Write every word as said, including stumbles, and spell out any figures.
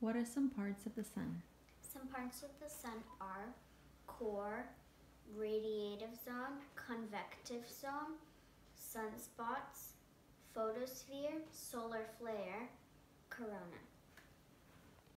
What are some parts of the sun? Some parts of the sun are core, radiative zone, convective zone, sunspots, photosphere, solar flare, corona.